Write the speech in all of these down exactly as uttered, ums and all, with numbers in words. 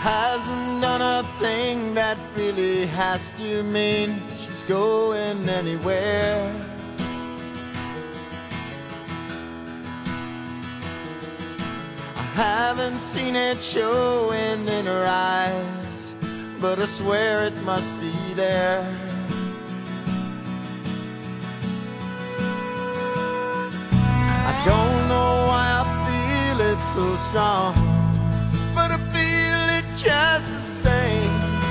Hasn't done a thing that really has to mean she's going anywhere. I haven't seen it showing in her eyes, but I swear it must be there. I don't know why I feel it so strong, but I feel it just the same.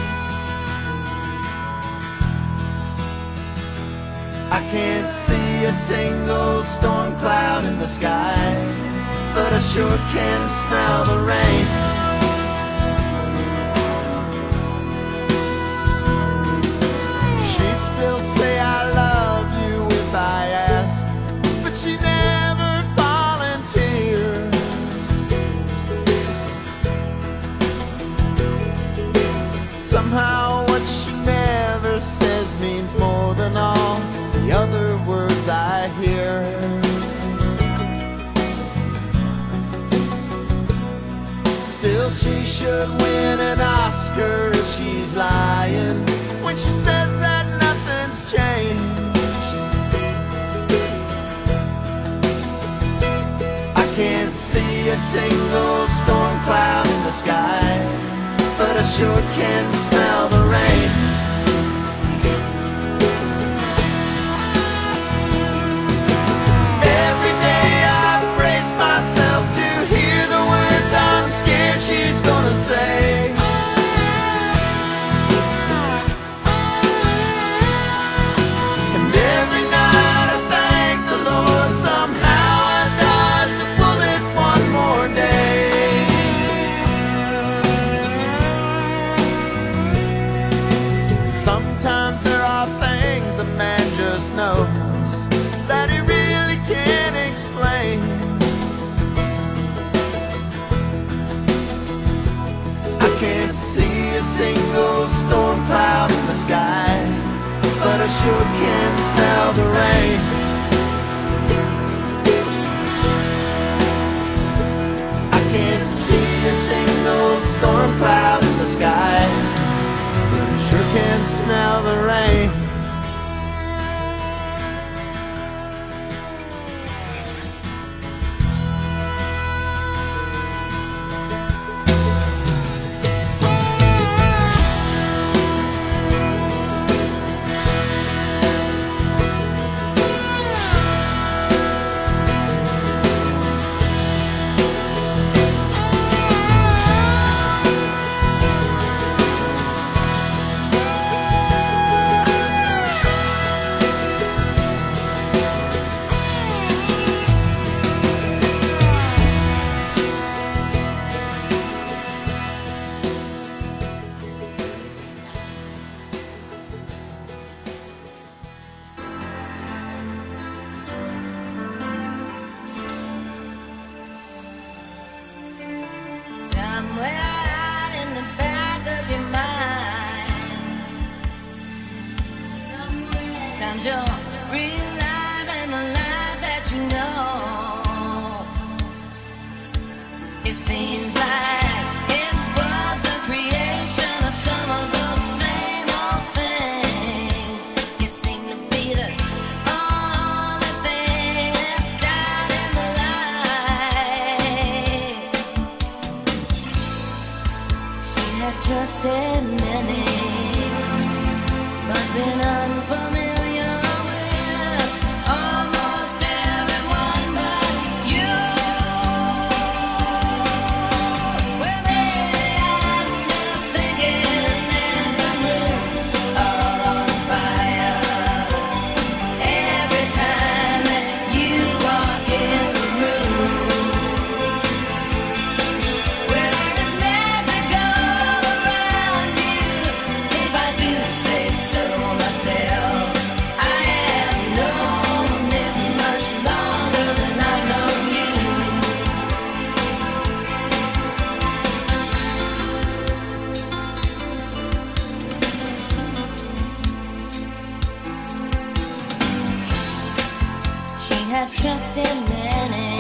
I can't see a single storm cloud in the sky, but I sure can smell the rain. She'd still say I love you if I asked, but she never volunteers. Somehow what she never says means more than all the other words I hear. Still, she should win an Oscar if she's lying when she says that nothing's changed. I can't see a single storm cloud in the sky, but I sure can smell the rain. Every day I brace myself to hear the words I'm scared she's gonna say. And every night I thank the Lord somehow I dodged a bullet one more day. Sometimes there are things a man just knows that he really can't explain. I can't see a single storm cloud in the sky, but I sure can smell the rain. I can't see a single storm cloud in the sky, but I sure can smell the rain. Somewhere out in the back of your mind, comes your real life and the life that you know. It seems like it was the creation of some of those same old things. You seem to be the only thing left out in the light. She had trusted many, but been unfamiliar with almost everyone but you. Well, maybe I'm just thinking that the room's all on fire every time that you walk in the room. Well, there's magic all around you, if I do say so myself. I have known this much longer than I've known you. She had trust in many,